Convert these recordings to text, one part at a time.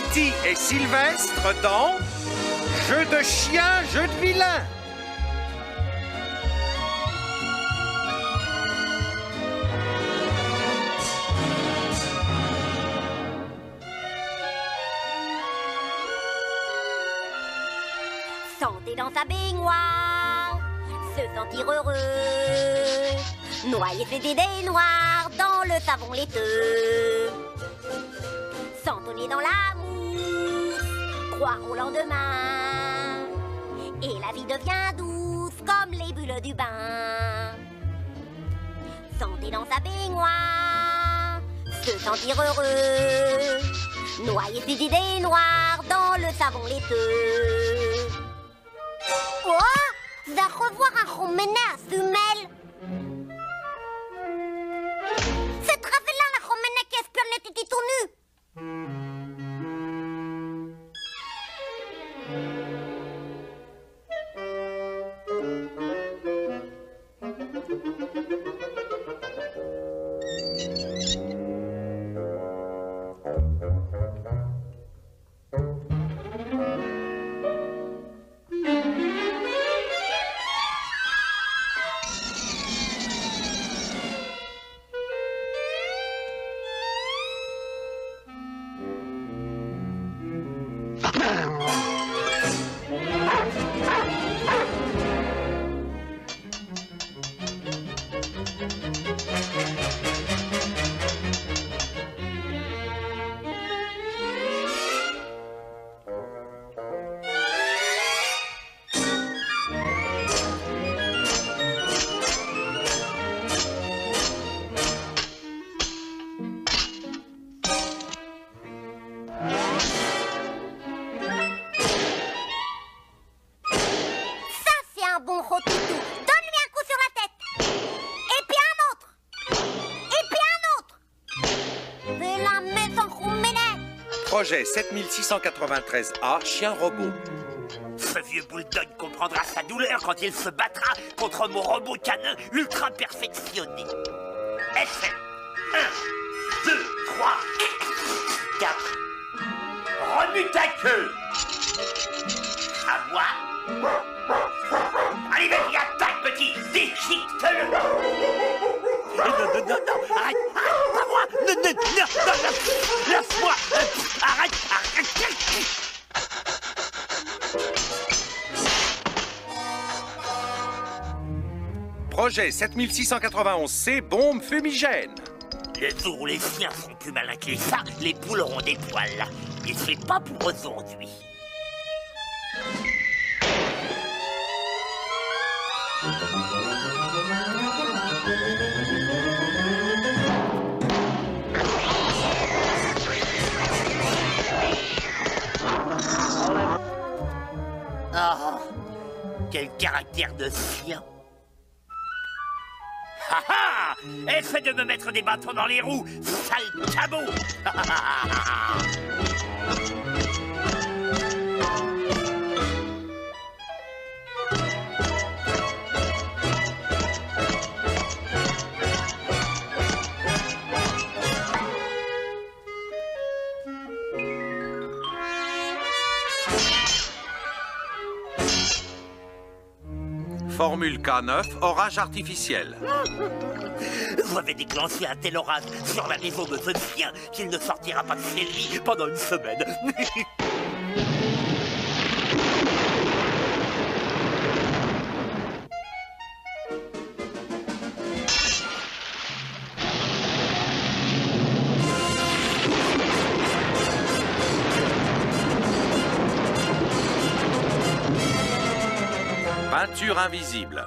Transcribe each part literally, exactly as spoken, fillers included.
Titi et Sylvestre dans Jeu de chien, jeu de vilain. Santé dans sa baignoire, se sentir heureux, noyer ses idées noires dans le savon laiteux, s'entonner dans la mousse, croire au lendemain, et la vie devient douce comme les bulles du bain. Santé dans sa baignoire, se sentir heureux, noyer ses idées noires dans le savon laiteux. Oh, va revoir un roméneur, Sumel. C'est Travella, la roméneur qui espionne les titis tout nus. Projet sept mille six cent quatre-vingt-treize A, chien robot. Ce vieux bulldog comprendra sa douleur quand il se battra contre mon robot canin ultra perfectionné. Essai. un, deux, trois, quatre. Remue ta queue. À moi. Allez, vas-y, attaque, petit. Déchiquete-le. Non, non, non, non, arrête, arrête, pas moi. Non, non, non, non, laisse-moi. Arrête, arrête. Projet sept mille six cent quatre-vingt-onze C, bombe fumigène. Le jour où les chiens sont plus malins que ça, les poules auront des poils. Et c'est pas pour aujourd'hui. Oh, quel caractère de chien! Ha ha! Essaie de me mettre des bâtons dans les roues, sale cabot! Formule K neuf, orage artificiel. Je vais déclencher un tel orage sur la maison de ce chien qu'il ne sortira pas de chez lui pendant une semaine. Peinture invisible.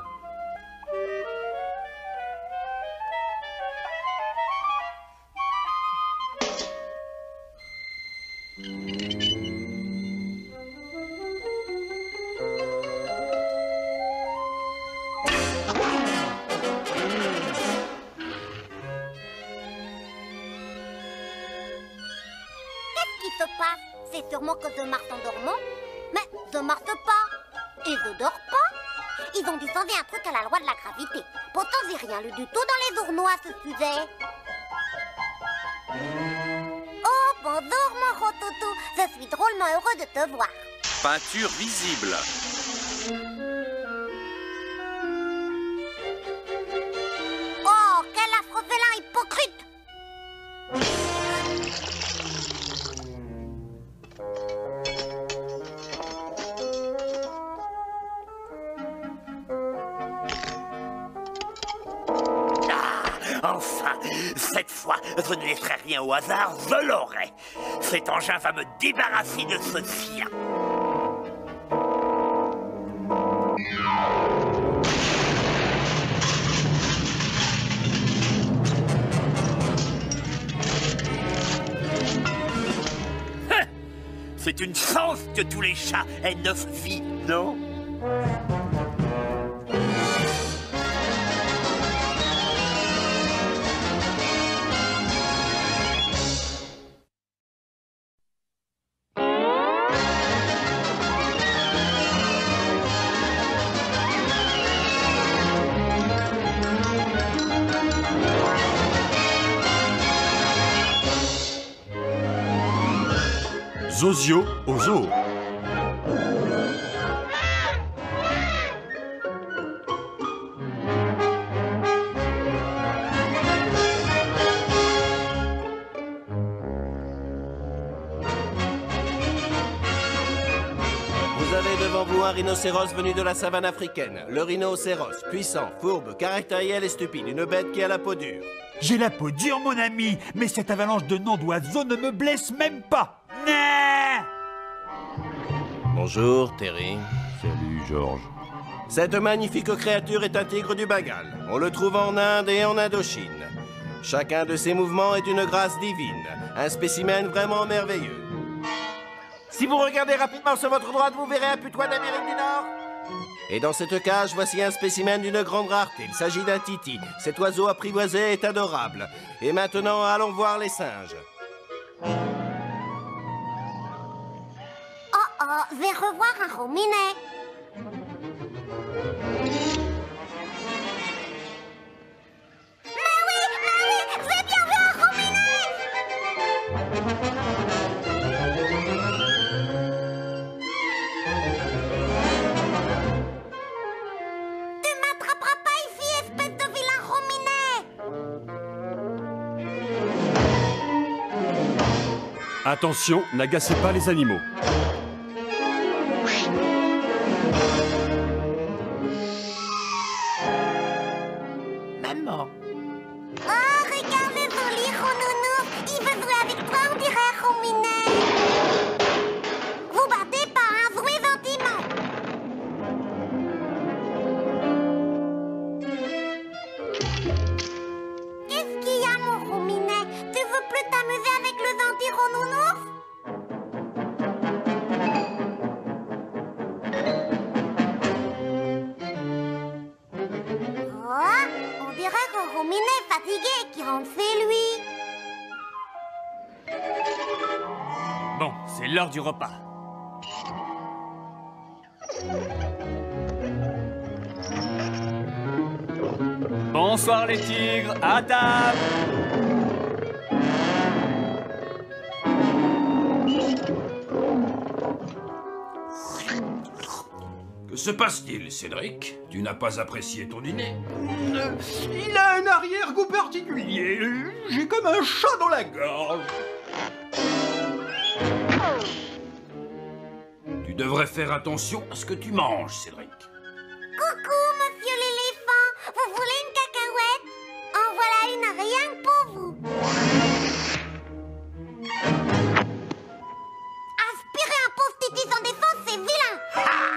C'est sûrement que The Mars en dormant. Mais The Mars pas. Et The dort pas. Ils ont dû changer un truc à la loi de la gravité. Pourtant, j'ai rien lu du tout dans les journaux à ce sujet. Oh, bonjour, mon rotin. Toutou. Je suis drôlement heureux de te voir. Peinture visible. Oh, quel affreux félin hypocrite! Enfin, cette fois, je ne laisserai rien au hasard, je l'aurai. Cet engin va me débarrasser de ce sien. C'est une chance que tous les chats aient neuf vies, non? Zozio au zoo. Vous avez devant vous un rhinocéros venu de la savane africaine. Le rhinocéros, puissant, fourbe, caractériel et stupide. Une bête qui a la peau dure. J'ai la peau dure, mon ami, mais cette avalanche de noms d'oiseaux ne me blesse même pas. Nah. Bonjour, Terry. Salut, Georges. Cette magnifique créature est un tigre du Bengale. On le trouve en Inde et en Indochine. Chacun de ses mouvements est d'une grâce divine. Un spécimen vraiment merveilleux. Si vous regardez rapidement sur votre droite, vous verrez un putois d'Amérique du Nord. Et dans cette cage, voici un spécimen d'une grande rareté. Il s'agit d'un titi. Cet oiseau apprivoisé est adorable. Et maintenant, allons voir les singes. Oh oh, vais revoir un rominet. Mais oui, mais oui, j'ai bien vu un rominet. Tu m'attraperas pas ici, espèce de vilain rominet. Attention, n'agacez pas les animaux. Maman. Oh, regarde le joli Ronounou. Il veut jouer avec toi, on dirait un rominet. Vous battez pas, hein, jouez gentiment. Qu'est-ce qu'il y a, mon rominet? Tu veux plus t'amuser avec le gentil Ronounours? Oh, on dirait qu'un rominet est fatigué et qui rentre chez lui. Bon, c'est l'heure du repas. Bonsoir les tigres, à table. Que se passe-t-il, Cédric? Tu n'as pas apprécié ton dîner? Euh, il a un arrière-goût particulier. J'ai comme un chat dans la gorge. Tu devrais faire attention à ce que tu manges, Cédric. Coucou, monsieur l'éléphant. Vous voulez une cacahuète? En voilà une rien que pour vous. Aspirer un pauvre titi sans défense, c'est vilain. Ha!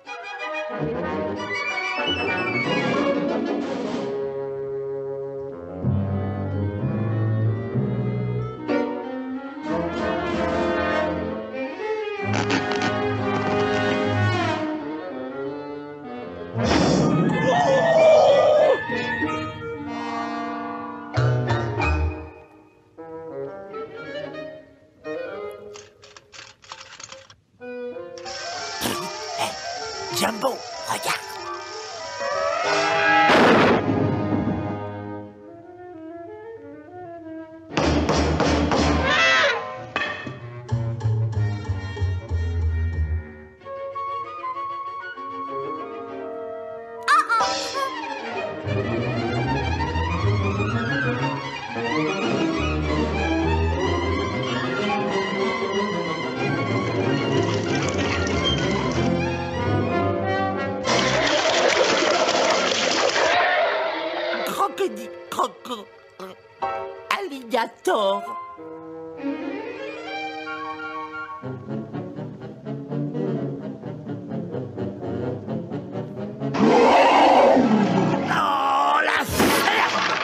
Jumbo, regarde. sort. Oh, la ferme!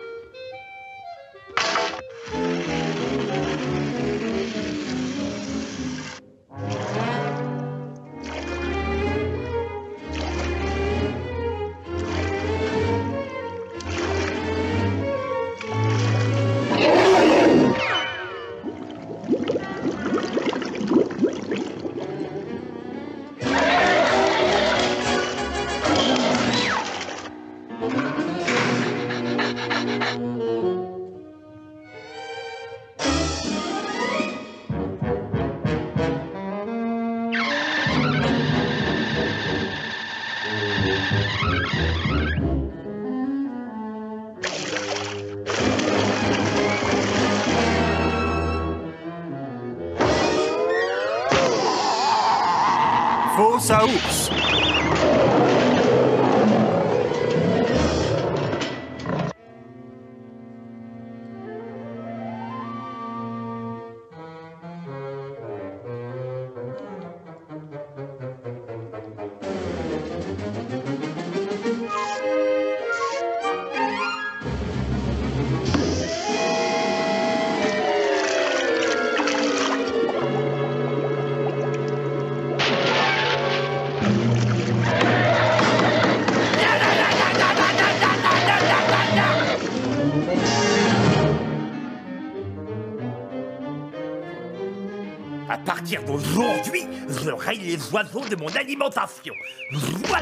Fausse à ours. À partir d'aujourd'hui, je raye les oiseaux de mon alimentation. Voilà.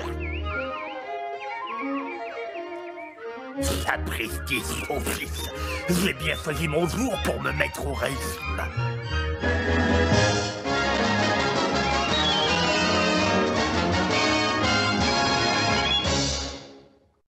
Sapristi, son fils. J'ai bien choisi mon jour pour me mettre au régime.